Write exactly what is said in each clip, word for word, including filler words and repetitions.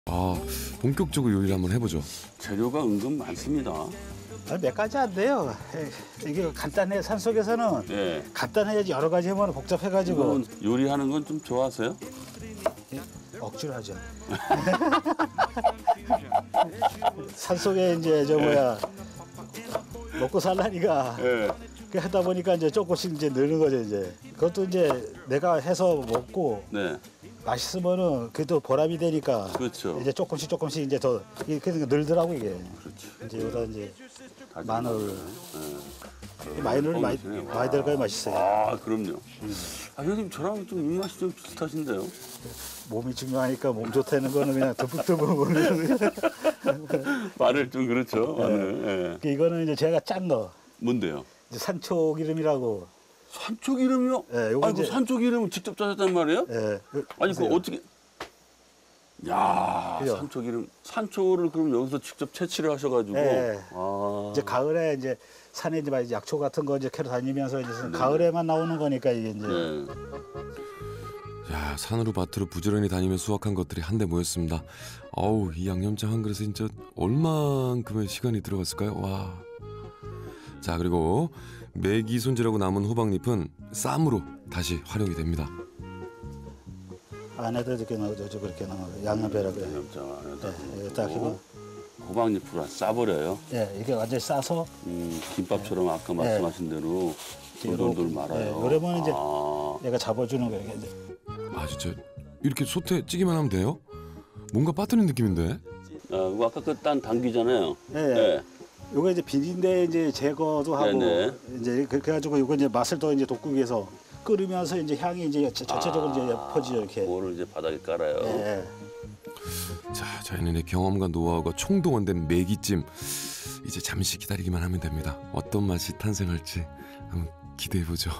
아, 본격적으로 요리를 한번 해보죠. 재료가 은근 많습니다. 아니, 몇 가지 안 돼요. 이게 간단해. 산속에서는 예. 간단해야지 여러 가지 하면 복잡해가지고 이건 요리하는 건 좀 좋아하세요? 억지로 하죠. 산속에 이제 저 뭐야 먹고 살라니까 예. 그 하다 보니까 이제 조금씩 이제 늘는 거죠 이제. 그것도 이제 내가 해서 먹고 네. 맛있으면은 그래도 보람이 되니까. 그렇죠. 이제 조금씩 조금씩 이제 더 이게 그러니까 늘더라고 이게. 그렇죠. 이제 여기다 이제 다진 마늘. 예. 마늘을 많이 드시네요. 많이 들어가야 맛있어요. 아, 그럼요. 아, 형님 저랑 좀 입맛이 좀 비슷하신데요? 몸이 중요하니까 몸 좋다는 거는 그냥 듬뿍듬뿍 먹는. 말을 좀 그렇죠. 마늘. 예. 이거는 이제 제가 짠 거. 뭔데요? 이제 산초 기름이라고. 산초 기름이요? 예, 요거 아니, 그 이제- 산초 기름을 직접 짜셨단 말이에요? 예. 아니, 그거 어떻게. 야, 그죠? 산초 기름. 산초를 그럼 여기서 직접 채취를 하셔가지고. 예. 아. 이제 가을에 이제 산에 이제 막 약초 같은 거 이제 캐러 다니면서 이제 가을에만 나오는 거니까 이게 이제. 네. 야, 산으로 밭으로 부지런히 다니며 수확한 것들이 한데 모였습니다. 어우, 이 양념장 한 그릇에 진짜 얼만큼의 시간이 들어갔을까요? 와. 자, 그리고 메기 손질하고 남은 호박잎은 쌈으로 다시 활용이 됩니다. 안에도 이렇게 넣어줘 그렇게 넣어 양념배라 그래. 양념장 안에다. 예, 딱 이거. 호박잎을 싸버려요. 예, 이게 완전히 싸서. 음, 김밥처럼 아까 말씀하신 대로 돌돌돌 말아요. 예, 그러면 이제 아, 얘가 잡아주는 거예요. 이게. 아, 진짜 이렇게 솥에 찌기만 하면 돼요? 뭔가 빠뜨린 느낌인데? 아, 그거 아까 그 딴 당귀잖아요. 예. 네. 요거 이제 비린내 이제 제거도 하고 네네. 이제 그렇게 해가지고 요거 이제 맛을 더 이제 돋구기위해서 끓으면서 이제 향이 이제 전체적으로 이제 퍼지죠 이렇게. 그거를 이제 바닥에 깔아요. 예. 자, 자연인의 경험과 노하우가 총동원된 메기찜. 이제 잠시 기다리기만 하면 됩니다. 어떤 맛이 탄생할지 한번 기대해보죠.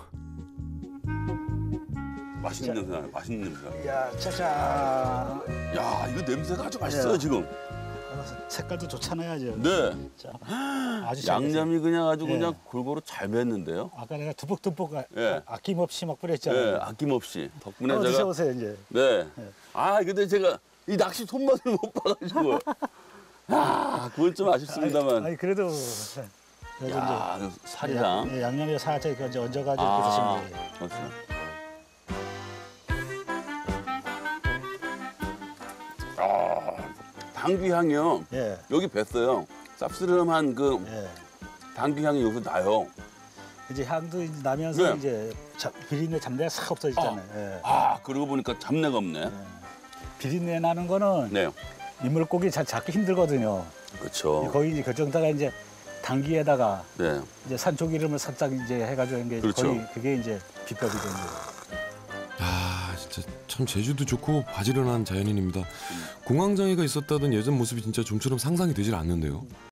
맛있는 냄새 나요. 맛있는 냄새 나요. 야, 짜잔. 야, 이거 냄새가 아주 맛있어요, 예. 지금. 색깔도 좋잖아요, 아주. 네. 자, 아주 잘 양념이 그냥 아주 예. 그냥 골고루 잘 뱄는데요. 됐어요. 아까 내가 듬뿍듬뿍 아- 예. 아낌없이 막 네, 뿌렸잖아요. 아낌없이. 덕분에 한번 제가. 드셔보세요 이제. 네. 예. 아, 근데 제가 이 낚시 손맛을 못 봐가지고. 아, 그건 좀 아쉽습니다만. 아니, 아니 그래도 그래도 야, 그 살이랑. 이제 예, 양념에 살짝 이렇게 이제 얹어가지고 이렇게 아, 드시면 돼요. 맞습니다. 아, 당귀 향이요. 예, 여기 뱄어요. 쌉스름한 그 예. 당귀 향이 여기서 나요. 이제 향도 이제 나면서 네. 이제 자, 비린내 잡내가 싹 없어지잖아요. 예. 아, 그러고 보니까 잡내가 없네. 비린내 나는 거는 네. 민물고기 잘 잡기 힘들거든요. 그렇죠. 거의 이제 결정다가 이제 당귀에다가 네. 이제 산초 기름을 살짝 이제 해가지고 하는 게 그렇죠. 거의 그게 이제 비법이 되는 거예요. 아, 진짜 참 제주도 좋고 바지런한 자연인입니다. 공황장애가 있었다던 예전 모습이 진짜 좀처럼 상상이 되질 않는데요.